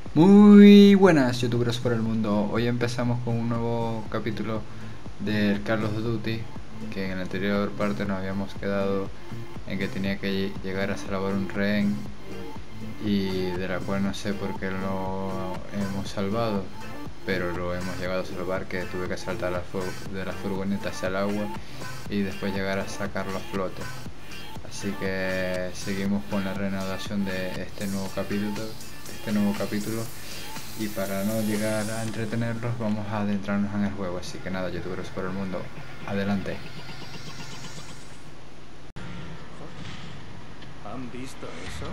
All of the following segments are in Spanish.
Muy buenas youtubers por el mundo. Hoy empezamos con un nuevo capítulo del Call of Duty, que en la anterior parte nos habíamos quedado en que tenía que llegar a salvar un rehén y de la cual no sé por qué lo hemos salvado, pero lo hemos llegado a salvar, que tuve que saltar de la furgoneta hacia el agua y después llegar a sacarlo a flote. Así que seguimos con la reanudación de este nuevo capítulo y para no llegar a entretenerlos vamos a adentrarnos en el juego. Así que nada, youtubers por el mundo, adelante. ¿Han visto eso?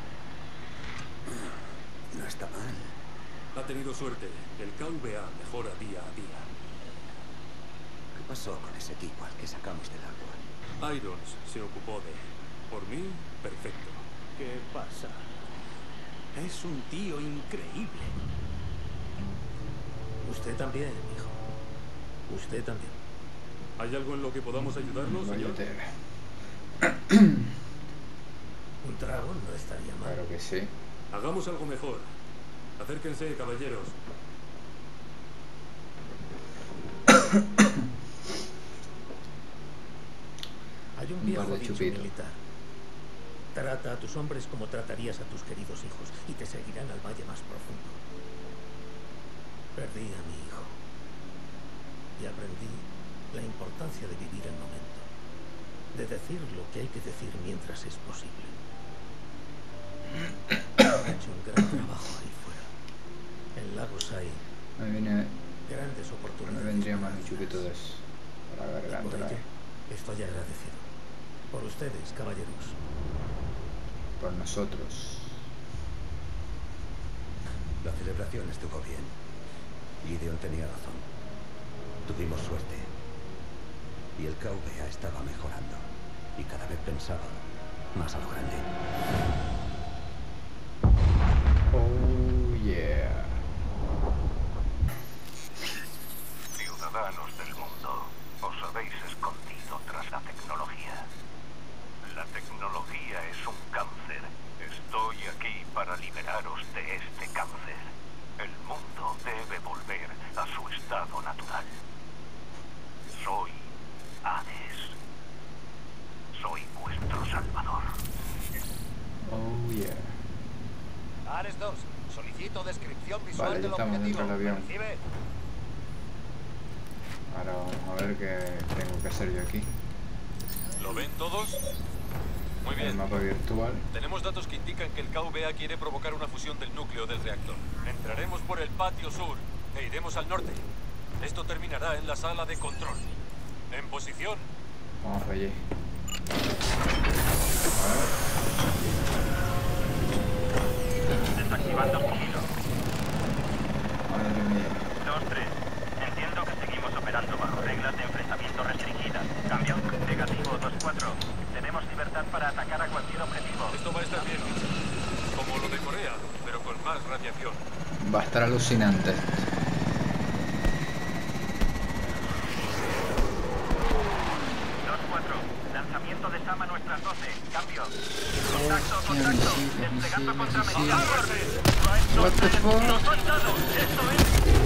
No está mal. Ha tenido suerte. El KVA mejora día a día. ¿Qué pasó con ese tipo al que sacamos del agua? Irons se ocupó de él. Por mí, perfecto. ¿Qué pasa? Es un tío increíble. Usted también, hijo. Usted también. ¿Hay algo en lo que podamos ayudarnos, señor? Un trago no estaría mal. Claro que sí. Hagamos algo mejor. Acérquense, caballeros. Hay un viejo dicho militar. Trata a tus hombres como tratarías a tus queridos hijos y te seguirán al valle más profundo. Perdí a mi hijo y aprendí la importancia de vivir el momento, de decir lo que hay que decir mientras es posible. He hecho un gran trabajo ahí fuera. En Lagos hay grandes oportunidades. Me vendría más un chupito de eso para la Y por garganta. ello, estoy agradecido. Por ustedes, caballeros. Por nosotros. La celebración estuvo bien. Gideon tenía razón. Tuvimos suerte. Y el KVA estaba mejorando. Y cada vez pensaba más a lo grande. Oh yeah. Ciudadanos del mundo, os habéis escondido tras la tecnología. La tecnología es un cáncer. Estoy aquí para liberaros de este cáncer. El mundo debe volver a su estado natural. Soy Hades. Soy vuestro salvador. Oh yeah. Ares 2, solicito descripción visual Vale, ya del estamos objetivo. dentro del avión. ¿Recibe? Ahora vamos a ver qué tengo que hacer yo aquí. ¿Lo ven todos? Muy El bien. mapa virtual. Tenemos datos que indican que el KVA quiere provocar una fusión del núcleo del reactor. Entraremos por el patio sur e iremos al norte. Esto terminará en la sala de control. En posición. Vamos allí. Desactivando sigilo. Madre mía. 2-3. Entiendo que seguimos operando bajo reglas de enfrentamiento restringidas. Cambio. Negativo 2-4. Tenemos libertad para atacar a cualquier objetivo. Esto va a estar bien. Como lo de Corea, pero con más radiación. Va a estar alucinante. 2-4. Lanzamiento de SAM a nuestras 12. Cambio. Contacto. Desplegando contramedida. What the fuck? ¡Lo soltado! ¡Esto es!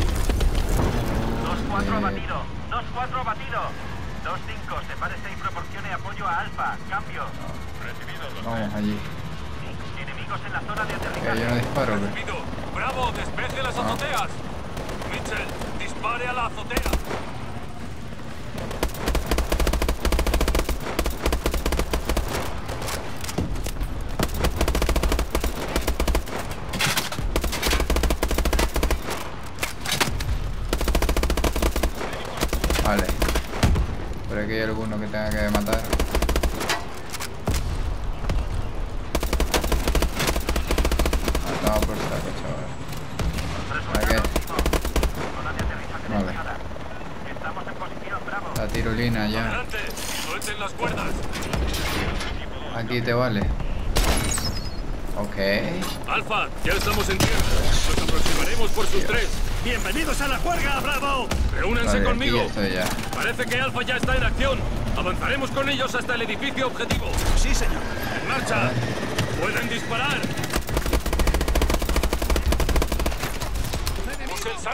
2-4 abatido. 2-4 abatido. 2-5. Sepárese y proporcione apoyo a Alfa. Cambio. Recibido, Vamos allí. Enemigos en la zona de Que yo aterrizaje. no disparo, ¿qué? Recibido. ¡Bravo! ¡Despeje las azoteas! Mitchell, dispare a la azotea. Vale. Por aquí hay alguno que tenga que matar. Matado por saco, chaval. ¿Para qué? Zona de aterrizaje Vale. despejada. Estamos en posición, bravo. La tirolina ya. ¡Adelante! ¡Suelten las cuerdas! Aquí te vale. Ok. Alfa, ya estamos en tierra. Nos aproximaremos por sus tres. ¡Bienvenidos a la juerga, Bravo! Reúnanse Vale, aquí conmigo. ya estoy ya. Parece que Alfa ya está en acción. Avanzaremos con ellos hasta el edificio objetivo. Sí, señor. ¡En marcha! ¡Pueden disparar!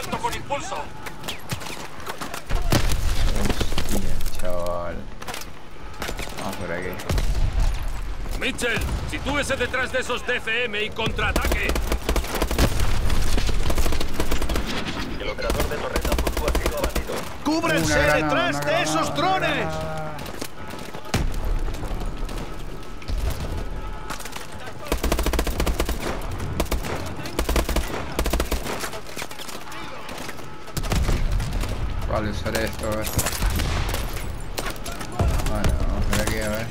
contacto con impulso. Hostia, chaval. Vamos por aquí. Mitchell, sitúese detrás de esos DCM y contraataque. El operador de torreta Fuku ha sido abatido. ¡Cúbrense detrás de esos drones! Vale, usaré esto, a ver. Vale, vamos por aquí, a ver.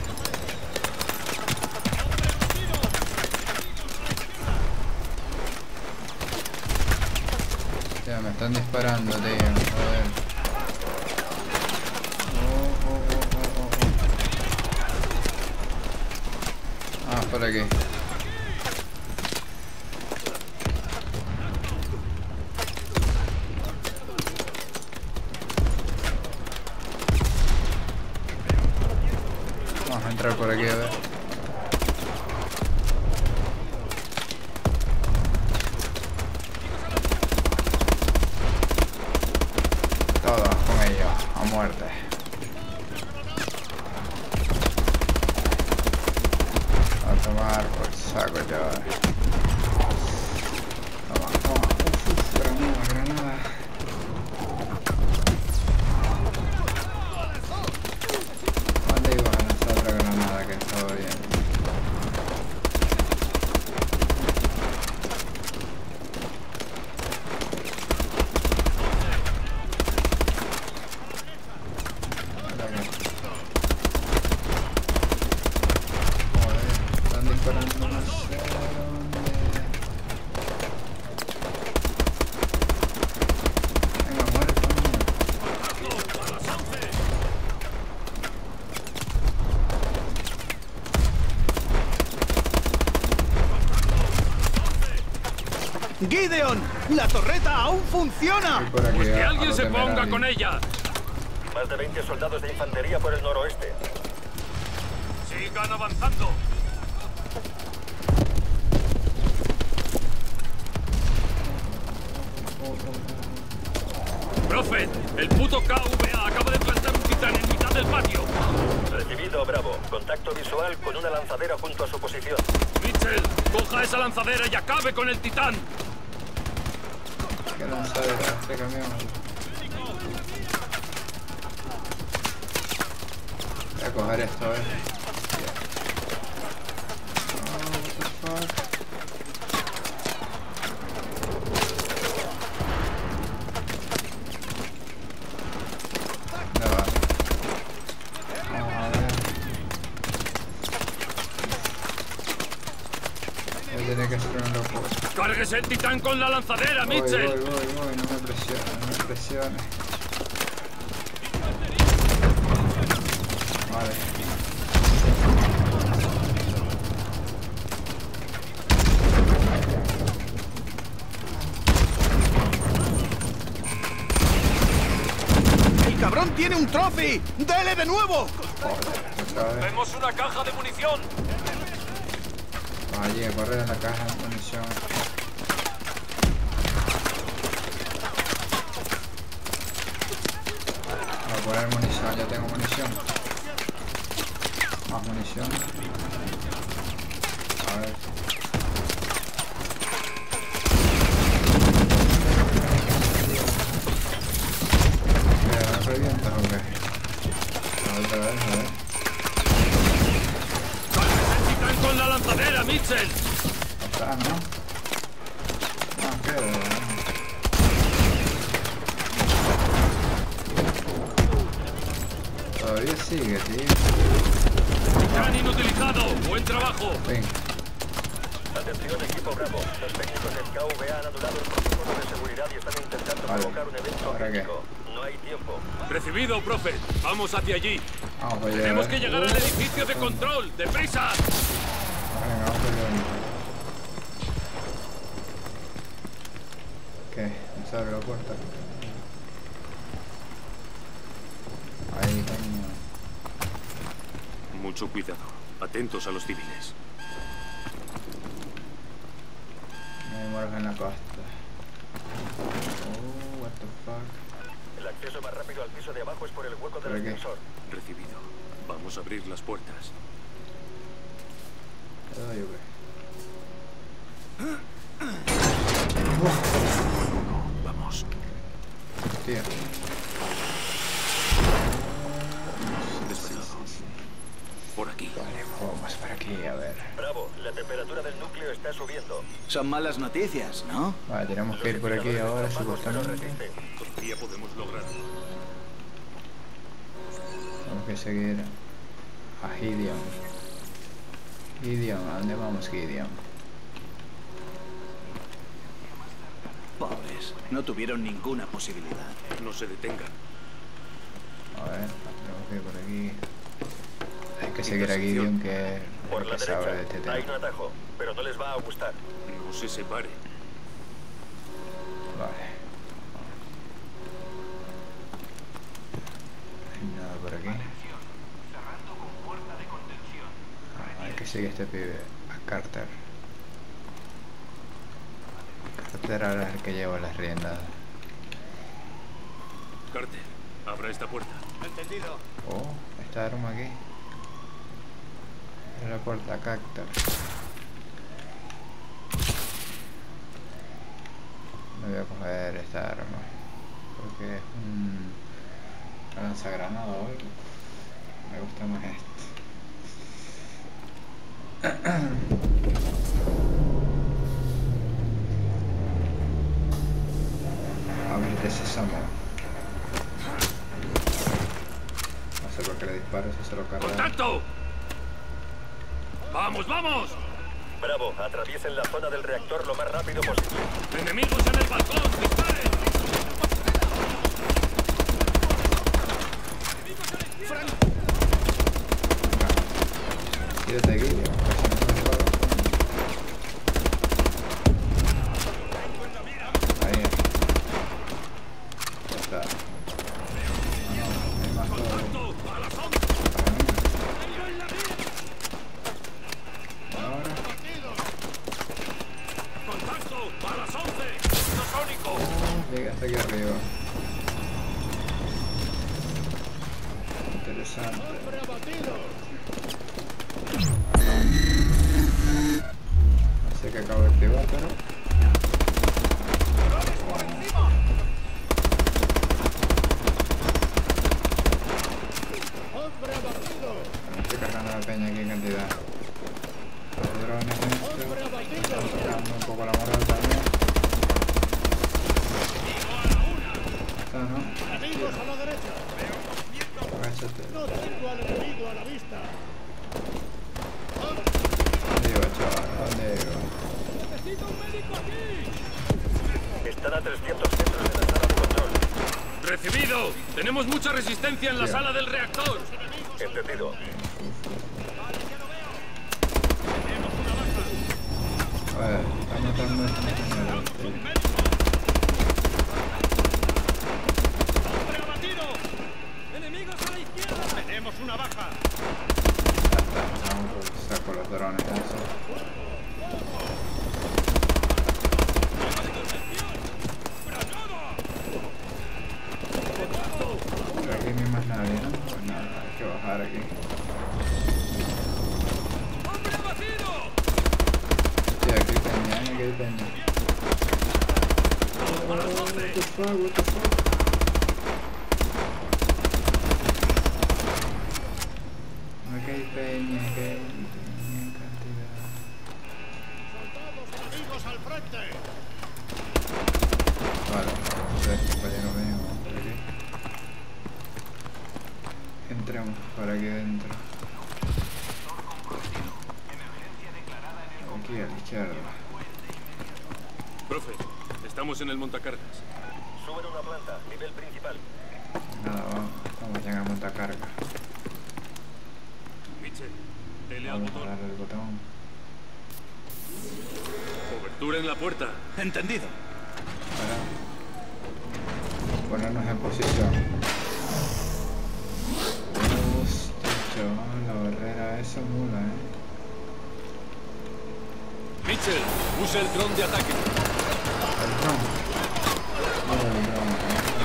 Ya, me están disparando, tío. Joder. Ah, por aquí. Vamos a entrar por aquí, a ver. Todos con ellos, a muerte. A tomar por saco, chaval. Toma, toma. Uf, granada, granada. ¿Dónde iba a lanzar otra granada que estaba bien? Están disparando no sé dónde. Venga, muere, ¡Gideon! ¡La torreta aún funciona! Voy por aquí, Pues que a alguien lo se ponga temerario. con ella. Más de 20 soldados de infantería por el noroeste. Sigan avanzando. Prophet, el puto KVA acaba de plantar un titán en mitad del patio. Recibido, Bravo. Contacto visual con una lanzadera junto a su posición. Mitchell, coja esa lanzadera y acabe con el titán. Que lanzadera este camión. Voy a coger esto, what the fuck. Ya va. Vamos a ver. Voy a tener que hacer una locura. ¡Cárguese el titán con la lanzadera, Mitchell! Voy, no me presiones, no me presiones. Vale. ¡El cabrón tiene un trophy! ¡Dele de nuevo! Joder, otra vez. ¡Vemos una caja de munición! Vaya, correr en la caja de munición. Voy a poner munición, ya tengo munición. Más munición. A ver. ¿Me revientas o qué? Otra vez, a ver. ¡Cárguese el titán con la lanzadera, Mitchell! Está, ¿no? No, qué. Todavía sigue, tío. ¡Titán inutilizado! ¡Buen trabajo! Ven. Atención, equipo Bravo. Los técnicos del KVA han anulado el protocolo de seguridad y están intentando Vale. provocar un evento ¿Ahora qué? crítico. No hay tiempo. Recibido, Prophet. Vamos hacia allí. Vamos allá. Tenemos que llegar al edificio de control. ¡Deprisa! Venga, vamos allá. ¿Qué? ¿No se abre la puerta? Ahí, coño. Mucho cuidado. Atentos a los civiles. No hay muertos en la costa. Oh. fuck? El acceso más rápido al piso de abajo es por el hueco ¿Por del qué? ascensor. Recibido. Vamos a abrir las puertas. Ay, ok. Vamos. Tío. Despejado. Por aquí. Vale, vamos para aquí, a ver. Bravo, la temperatura del núcleo está subiendo. Son malas noticias, ¿no? Vale, tenemos que ir por aquí ahora, supuestamente. Todavía podemos lograrlo. Tenemos que seguir a Gideon. Gideon, ¿a dónde vamos, Gideon? Pobres, no tuvieron ninguna posibilidad. No se detengan. A ver, tenemos que ir por aquí. Hay que seguir a Gideon, que es Por el la que sabe de derecha este hay tema. un atajo, pero no les va a gustar. No se separe. Vale. No hay nada por aquí. Ah, hay que seguir a este pibe, a Carter. Carter ahora es el que lleva las riendas. Carter, abra esta puerta. Entendido. Oh, esta arma aquí. Es la puerta Carter. Me voy a coger esta arma. Porque es un lanzagranada hoy. Me gusta más Ábrete sésamo. No sé por qué le disparo si se lo carga. ¡Contacto! ¡Vamos, vamos! Bravo, atraviesen la zona del reactor lo más rápido posible. ¡Enemigos en el balcón! ¡Disparen! Tírate aquí, casi no me disparo. Ahí. Ya está. No, hay más todo. ¡A las 11! Ahora. ¡Contacto! ¡A las 11! ¡Sónico! Llega hasta aquí arriba. Interesante. No sé qué acabo de activar, pero... Estoy cargando la peña aquí en cantidad. Los drones estos están tocando un poco la moral también. Está, ¿no? Amigos a la derecha. Agáchate. No tengo al enemigo a la vista. ¿Dónde iba, chaval? ¿Dónde iba? ¡Necesito un médico aquí! Están a 300 metros de la sala de control. ¡Recibido! ¡Tenemos mucha resistencia en la sala del reactor! Entendido. A ver, está matando a esta señora. ¡Hombre abatido! ¡Enemigos a la izquierda! ¡Tenemos una baja! Ya está, vamos a saco los drones esos. Pero aquí no hay más nadie, ¿no? Pues nada, hay que bajar aquí. ¡Hombre abatido! Hostia, aquí hay peña, aquí hay peña. What the fuck, what the fuck? Aquí hay peña, aquí hay peña en cantidad. ¡Soldados enemigos al frente! Vale, vamos a ver, compañero mío, vamos por aquí. Entremos por aquí dentro. Aquí a la izquierda. Profe, estamos en el montacargas. Suben una planta, nivel principal. Nada, vamos ya en el montacarga. Mitchell, dele al Vamos a botón. darle el botón. Cobertura en la puerta. Entendido. Para ponernos en posición. Hostia, chaval, la barrera esa mula, Mitchell, use el dron de ataque. El dron. Mira el dron,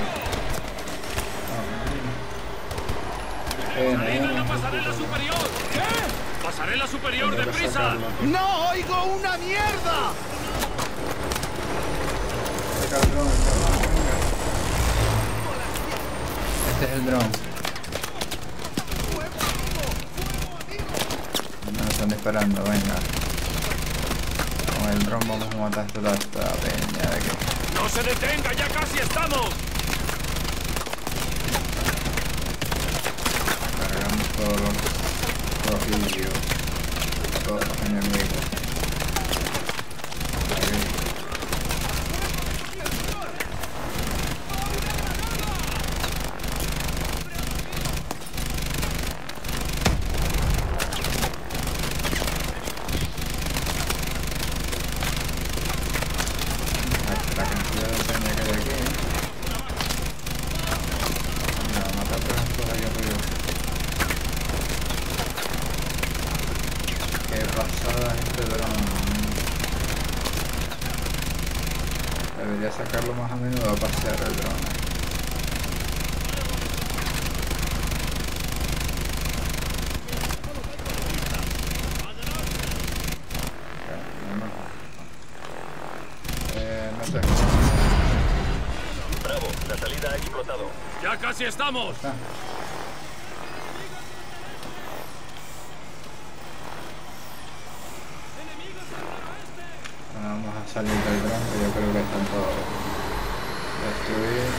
¡Salid a la pasarela superior! ¿Qué? ¡Pasarela superior, Tengo que deprisa! sacarlo. ¡No oigo una mierda! Saca el dron, chaval, venga. Este es el dron. Me están disparando, venga. Con el dron vamos a matar toda esta peña de aquí. ¡No se detenga! ¡Ya casi estamos! Cargamos todos los vídeos, todos los enemigos. Ahí. La cantidad de peña que hay aquí. Venga, a matar todas estas aquí arriba. Qué pasada este dron. Debería sacarlo más a menudo a pasear el dron. No sé. Bravo, la salida ha explotado. ¡Ya casi estamos! Está. Ahora vamos a salir del dron, que yo creo que están todos destruidos.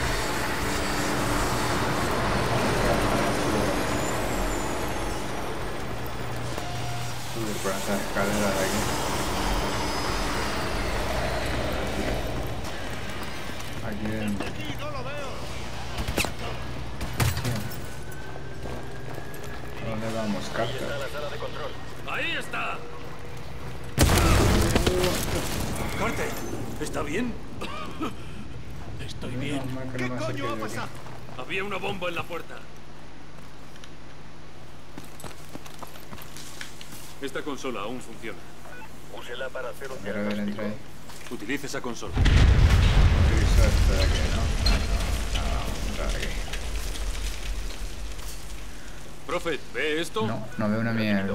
Subir por esas escaleras de aquí. Aquí dentro. ¿Dónde vamos, Ahí Carter? está la sala de control. ¡Ahí está! ¡Carter! ¿Está bien? Estoy Menos bien. mal que ¿Qué no me coño ha saqué de aquí. pasado? Había una bomba en la puerta. Esta consola aún funciona. Úsela para hacer un Quiero ver, entra ahí. Utilice esa consola. Utilizo esto de aquí, ¿no? Vamos a entrar aquí. Prophet, ¿ve esto? No, no veo una mierda.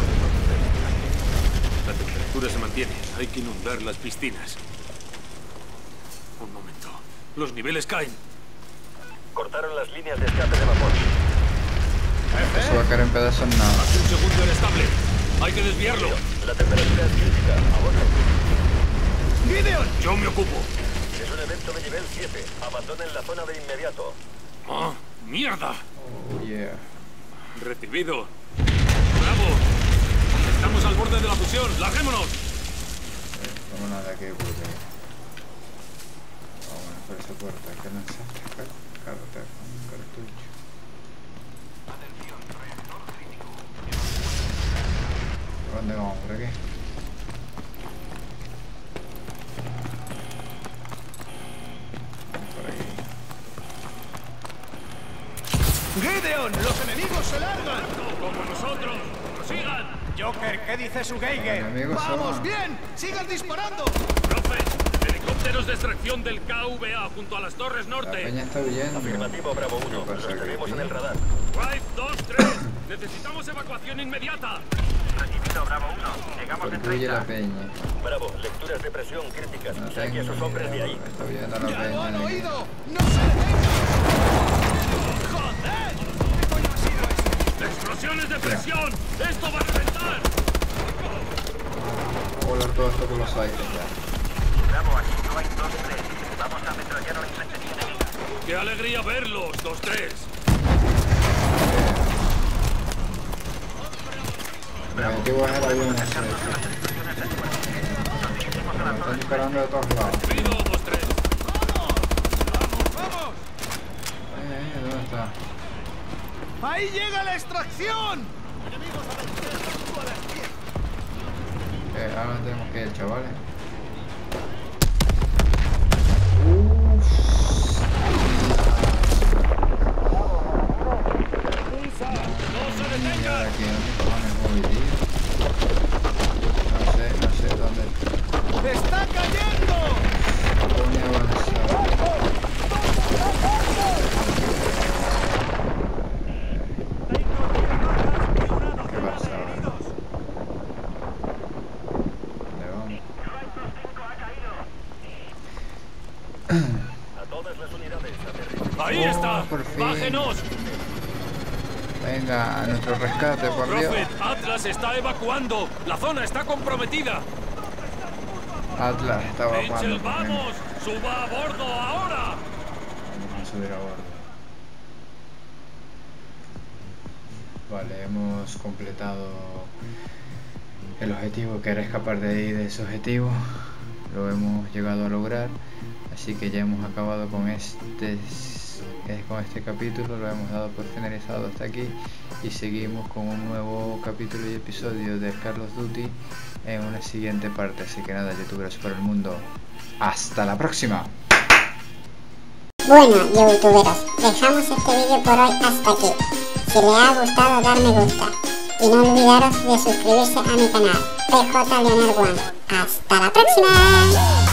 La temperatura se mantiene. Hay que inundar las piscinas. Un momento. Los niveles caen. Cortaron las líneas de escape de vapor. Eso va a caer en pedazos nada. Hace un segundo era estable. Hay que desviarlo. La temperatura es crítica. Ahora. ¡Gideon! Yo me ocupo. Es un evento de nivel 7. Abandonen la zona de inmediato. ¡Ah! ¡Mierda! Oh, yeah. Recibido. ¡Bravo! Estamos al borde de la fusión. ¡Larguémonos! Vámonos de aquí porque... Vámonos por esa puerta. Que lanzaste carter con un cartucho. ¿Por dónde vamos? ¿Por aquí? Por aquí. ¡Gideon! ¡Los enemigos se largan! ¡Como nosotros! ¡Prosigan! Joker, ¿qué dice su Geiger? Enemigos ¡Vamos, son- bien! ¡Sigan disparando! ¡Profe! Helicópteros de extracción del KVA junto a las torres La norte. peña está huyendo. Afirmativo, Bravo 1. ¿Qué Los pasa aquí, tenemos en tío? el radar. Drive 2-3. Necesitamos evacuación inmediata. Recibido, Bravo 1. Llegamos en Construye la 30. peña. Bravo, lecturas de presión críticas. No Saque a tengo sus hombres de idea, ahí. está huyendo la ¡Ya lo peña han de aquí. oído! ¡No se detengan! ¡Joder! ¿Qué coño ha sido eso? ¡Explosiones de presión! ¡Esto va a reventar! Volar todo esto con los aires ya. Bravo, aquí Dwight 2-3. Vamos a ametrallar a la infantería enemiga. ¡Qué alegría verlos! 2-3. El objetivo es el avión ese. Me están disparando de todos lados. Pido 2-3. ¡Vamos! ¿Dónde está? ¡Ahí llega la extracción! Ahora tenemos que ir, chavales. ¡No se Y detengan! ahora aquí, ¿dónde cojones voy, tío? No sé dónde. ¡Está cayendo! Voy a avanzar. A todas las unidades, aterricen. ¡Ahí está! por fin. ¡Bájenos! Venga, a nuestro rescate, por Dios. Prophet, Atlas está evacuando. La zona está comprometida. Atlas está evacuando. Mitchell, vamos. Suba a bordo ahora. Vamos a subir a bordo. Vale, hemos completado el objetivo, que era escapar de ahí, de ese objetivo. Lo hemos llegado a lograr. Así que ya hemos acabado con este capítulo, lo hemos dado por finalizado hasta aquí y seguimos con un nuevo capítulo y episodio de Call of Duty en una siguiente parte. Así que nada, youtubers por el mundo, ¡hasta la próxima! Bueno, youtuberos, dejamos este vídeo por hoy hasta aquí. Si les ha gustado, dar me gusta y no olvidaros de suscribirse a mi canal PJ Leonard One. ¡Hasta la próxima!